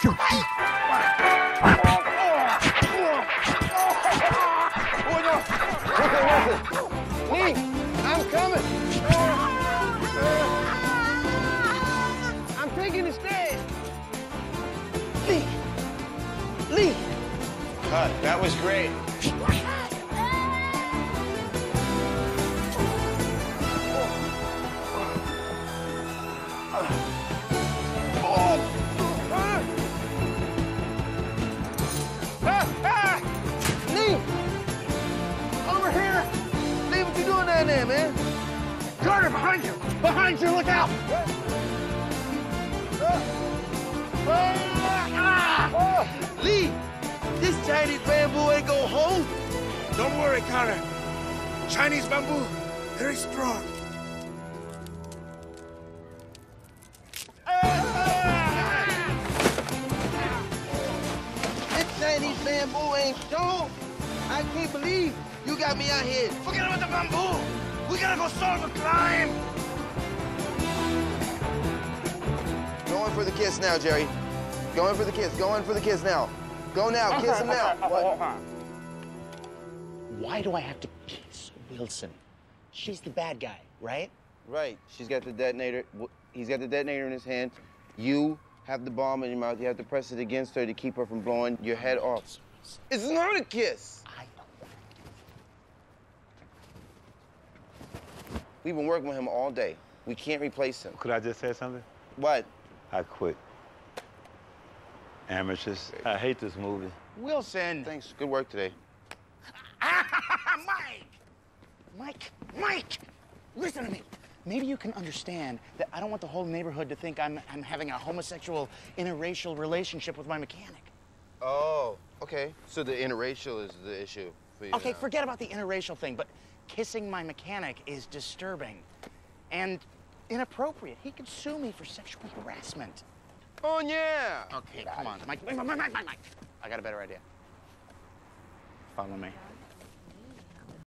Lee, I'm coming. I'm taking the stairs. Lee. That was great. Lee, over here. Lee, what you doing down there, man? Carter, behind you. Behind you, look out. Lee, this Chinese bamboo ain't gonna hold. Don't worry, Carter. Chinese bamboo, very strong. This Chinese bamboo ain't strong. I can't believe you got me out here. Forget about the bamboo. We gotta go solve the crime. Going for the kiss now, Jerry. Going for the kiss. Going for the kiss now. Go now. Kiss him now. What? Why do I have to kiss Wilson? She's the bad guy, right? Right. She's got the detonator. He's got the detonator in his hand. You have the bomb in your mouth. You have to press it against her to keep her from blowing your head off. It's not a kiss. I know. We've been working with him all day. We can't replace him. Could I just say something? What? I quit. Amateurs. I hate this movie. Wilson. Thanks. Good work today. Mike, listen to me. Maybe you can understand that I don't want the whole neighborhood to think I'm having a homosexual interracial relationship with my mechanic. Oh, okay. So the interracial is the issue for you Okay, now. forget about the interracial thing, but kissing my mechanic is disturbing and inappropriate. He could sue me for sexual harassment. Oh, yeah. Okay, come on. Mike. I got a better idea. Follow me.